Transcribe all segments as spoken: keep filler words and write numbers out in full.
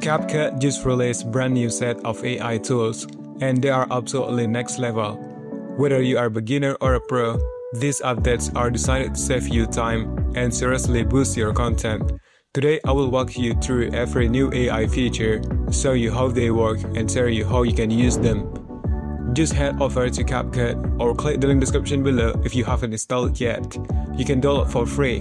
CapCut just released a brand new set of A I tools, and they are absolutely next level. Whether you are a beginner or a pro, these updates are designed to save you time and seriously boost your content. Today I will walk you through every new A I feature, show you how they work and tell you how you can use them. Just head over to CapCut or click the link description below if you haven't installed it yet. You can download for free.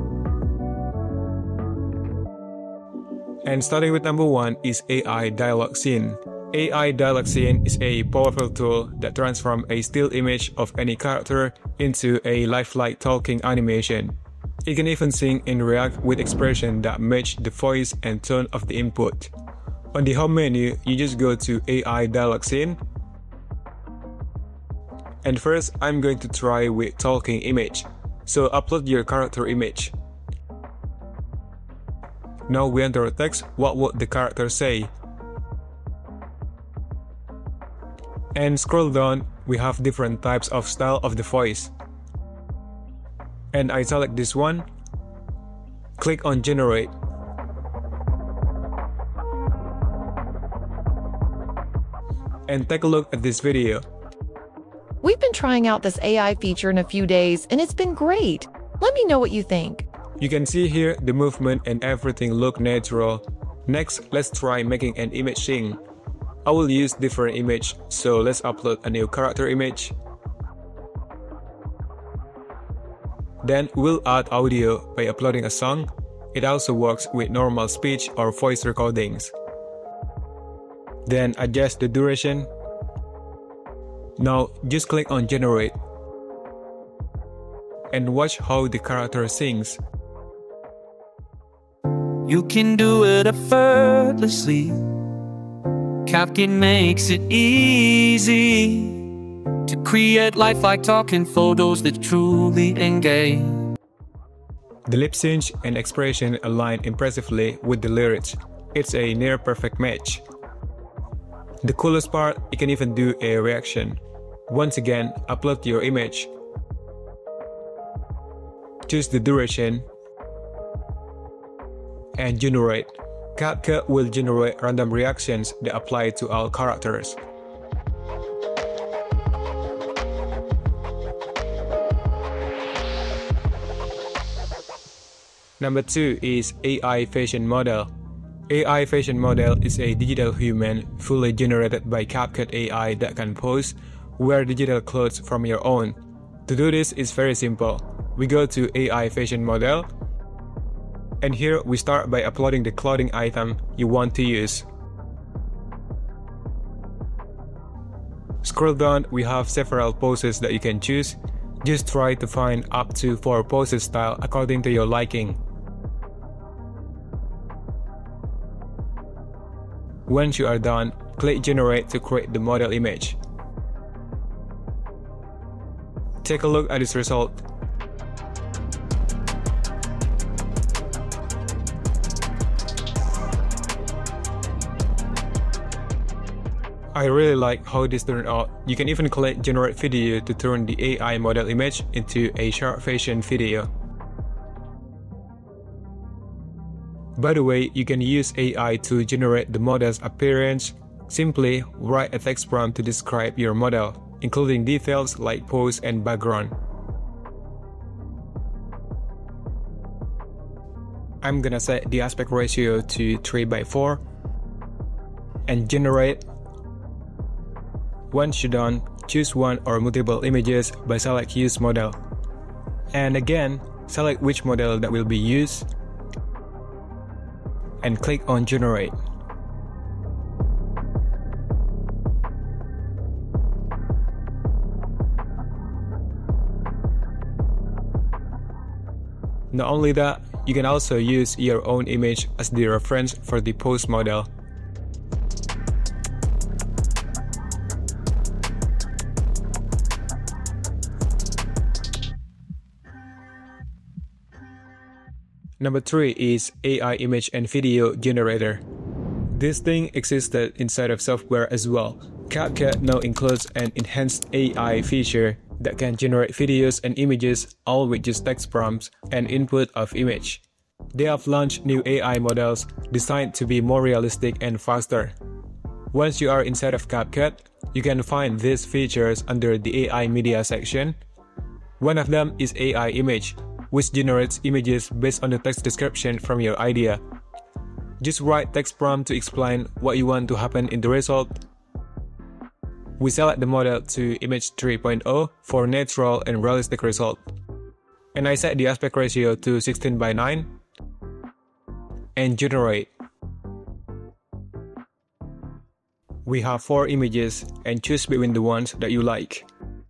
And starting with number one is A I Dialogue Scene. A I Dialogue Scene is a powerful tool that transforms a still image of any character into a lifelike talking animation. It can even sing and react with expressions that match the voice and tone of the input. On the home menu, you just go to A I Dialogue Scene. And first, I'm going to try with talking image. So upload your character image. Now we enter text, what would the character say? And scroll down, we have different types of style of the voice. And I select this one. Click on generate. And take a look at this video. We've been trying out this A I feature in a few days and it's been great. Let me know what you think. You can see here the movement and everything look natural. Next, let's try making an image sing. I will use different image, so let's upload a new character image. Then we'll add audio by uploading a song. It also works with normal speech or voice recordings. Then adjust the duration. Now just click on generate. And watch how the character sings. You can do it effortlessly. CapCut makes it easy to create lifelike talking photos that truly engage. The lip sync and expression align impressively with the lyrics. It's a near perfect match. The coolest part, you can even do a reaction. Once again, upload your image. Choose the duration and generate. CapCut will generate random reactions that apply to all characters. Number two is A I Fashion Model. A I Fashion Model is a digital human fully generated by CapCut A I that can pose, wear digital clothes from your own. To do this is very simple. We go to A I Fashion Model, and here we start by uploading the clothing item you want to use. Scroll down, we have several poses that you can choose. Just try to find up to four poses style according to your liking. Once you are done, click generate to create the model image. Take a look at this result. I really like how this turned out. You can even click generate video to turn the A I model image into a short fashion video. By the way, you can use A I to generate the model's appearance. Simply write a text prompt to describe your model, including details like pose and background. I'm gonna set the aspect ratio to three by four and generate. Once you're done, choose one or multiple images by select use model. And again, select which model that will be used and click on generate. Not only that, you can also use your own image as the reference for the pose model. Number three is A I Image and Video Generator. This thing existed inside of software as well. CapCut now includes an enhanced A I feature that can generate videos and images all with just text prompts and input of image. They have launched new A I models designed to be more realistic and faster. Once you are inside of CapCut, you can find these features under the A I media section. One of them is A I image, which generates images based on the text description from your idea. Just write text prompt to explain what you want to happen in the result. We select the model to image three point oh for natural and realistic result. And I set the aspect ratio to sixteen by nine and generate. We have four images and choose between the ones that you like.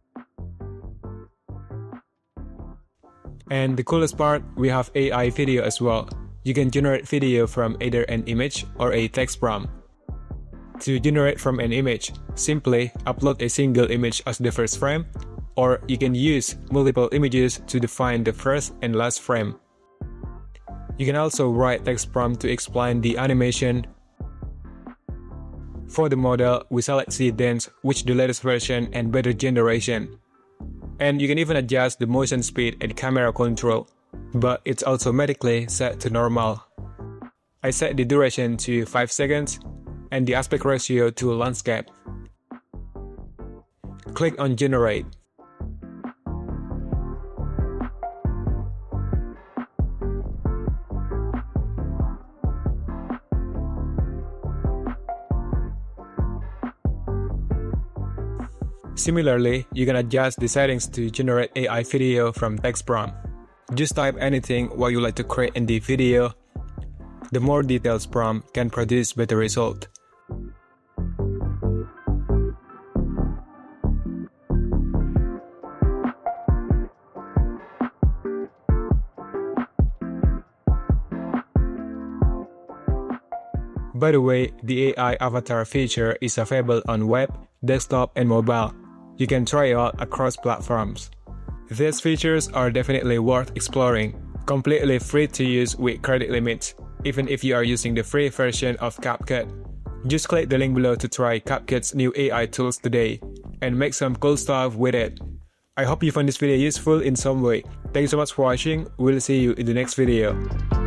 And the coolest part, we have A I video as well. You can generate video from either an image or a text prompt. To generate from an image, simply upload a single image as the first frame, or you can use multiple images to define the first and last frame. You can also write text prompt to explain the animation. For the model, we select C Dense, which the latest version and better generation. And you can even adjust the motion speed and camera control, but it's automatically set to normal. I set the duration to five seconds and the aspect ratio to landscape. Click on Generate. Similarly, you can adjust the settings to generate A I video from text prompt. Just type anything what you like to create in the video. The more detailed prompt can produce better result. By the way, the A I avatar feature is available on web, desktop, and mobile. You can try it out across platforms. These features are definitely worth exploring, completely free to use with credit limits, even if you are using the free version of CapCut. Just click the link below to try CapCut's new A I tools today, and make some cool stuff with it. I hope you found this video useful in some way. Thank you so much for watching, we'll see you in the next video.